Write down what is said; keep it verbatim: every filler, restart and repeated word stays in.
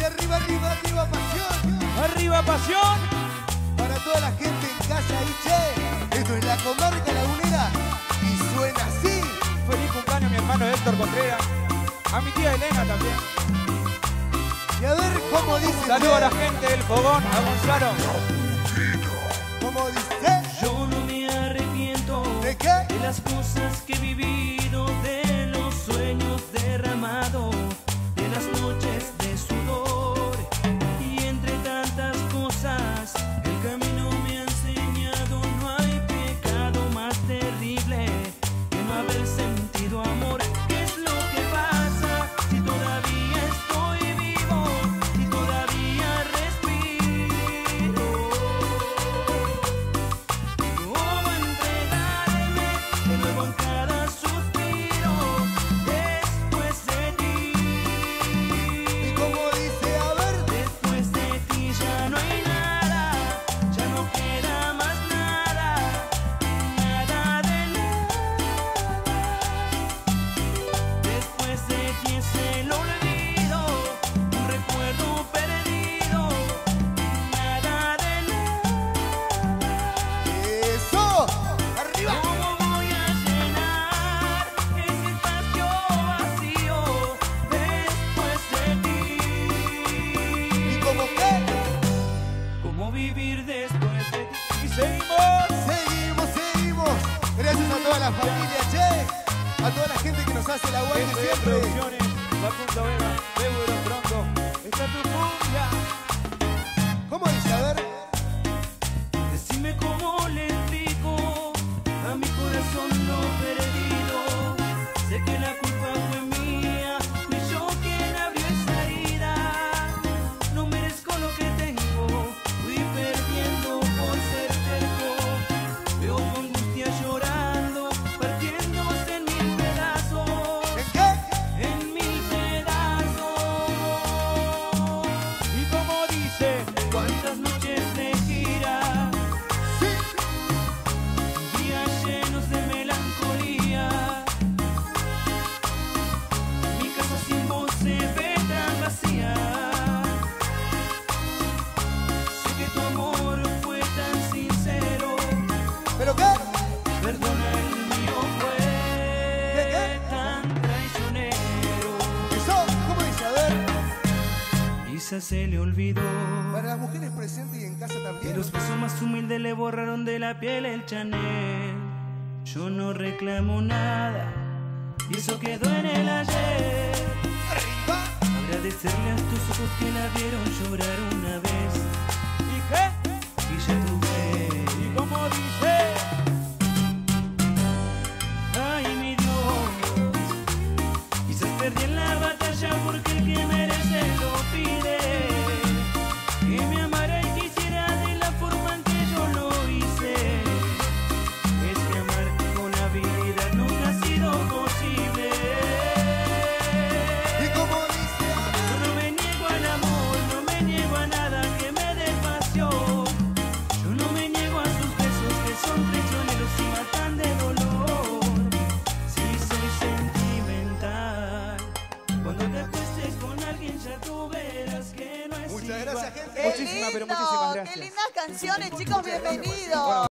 arriba, arriba, arriba, pasión. ¡Arriba, pasión! Para toda la gente en casa y che, esto es la comarca lagunera y suena así. Feliz cumpleaños a mi hermano Héctor Contreras. A mi tía Elena también. Y a ver cómo dice. Saludo a la gente del fogón, a Gonzalo. ¿Cómo dice? Yo no me arrepiento ¿De qué? de las cosas que he vivido, de los sueños derramados, de las noches de sudor. Y entre tantas cosas, el camino me ha enseñado, no hay pecado más terrible que no haber sentido amor. ¿Qué es lo que pasa si todavía estoy vivo, si todavía respiro? ¿Cómo entregarme de nuevo en cada suspiro después de ti? ¿Y cómo dice? A ver. Después de ti ya no hay nada, ya no queda más nada, nada de nada. Después de ti es el olvido, un recuerdo perdido, nada de nada. ¡Eso! ¡Arriba! ¿Cómo voy a llenar ese espacio vacío después de ti? ¿Y cómo qué? ¿Cómo vivir después de ti? Y seguimos. Seguimos, seguimos. Gracias a toda la familia, che. A toda la gente que nos hace el aguante F D siempre. Producciones, Facundo Vega, Débora Tronco. Está tu cumbia. ¿Cómo dice? A ver. Decime cómo le explico a mi corazón lo perdido. Sé que la culpa fue mía, fui yo quien abrió esa herida. No merezco lo que tengo, fui perdiendo por ser terco. Veo tu angustia llorando, partiéndose en mil pedazos, ¿En qué? en mil pedazos. Y como dice, ¿Cuántas noches de gira? Sí. Días llenos de melancolía. Mi casa sin vos se ve tan vacía. Sé que tu amor fue tan sincero. ¿Pero qué? Perdona, el mío fue ¿Qué, qué? tan traicionero. ¿Eso? ¿Cómo dice? A ver. Quizás se le olvidó Para las mujeres presentes y en casa que también. los besos más humildes le borraron de la piel el Chanel. Yo no reclamo nada y eso quedó en el ayer. Arriba. Agradecerle a tus ojos que la vieron llorar una vez ¿y qué? y ya tuve. Y como dice, Ay, mi Dios, quizás perdí en la batalla porque el que merece lo pide. Que me amara y quisiera de la forma en que yo lo hice. Es que amar con habilidad nunca ha sido posible. ¿Y cómo dice? Yo no me niego al amor, no me niego a nada que me dé pasión. Yo no me niego a sus besos que son traicioneros y matan de dolor. Sí soy sentimental. Cuando te acuestes con alguien ya tú verás que no es Muchas igual. gracias, gente. Qué Muchísimas, pero lindo, muchísimas qué gracias. lindas canciones, chicos, bienvenidos.